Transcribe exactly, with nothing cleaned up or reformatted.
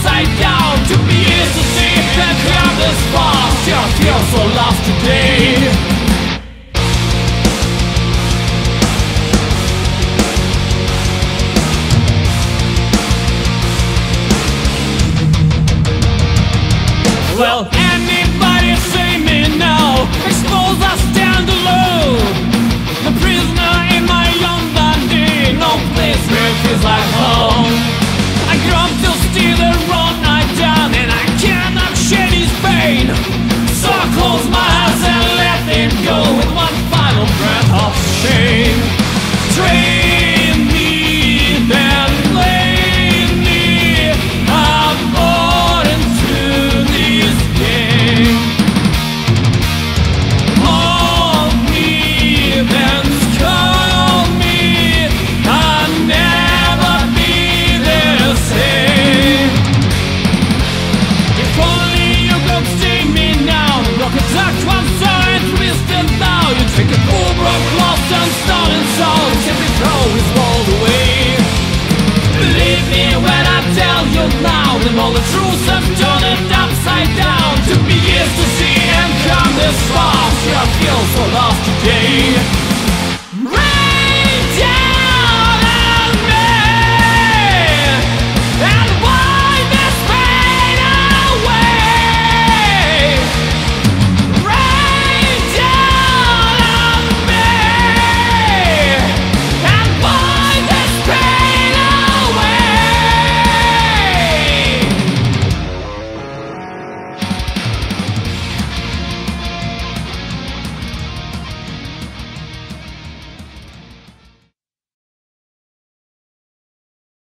upside down. Took me years to see that come this far. Still feel so lost today. Well, anybody say me now? Expose I stand alone. The prisoner in my own body. No place where it feels like home. I grow to steal the road I down, and I cannot shed his pain. So I close my eyes and let him go with one final breath of shame. Train me, then lay me. I'm born into this game. Hold me, then scold me. I'll never be the same. If only you could see me now. Broke a duck one side, twisted now. You take a bull, broke, lost and stone and soul. Simply throw his world away. Believe me when I tell you now that all the truth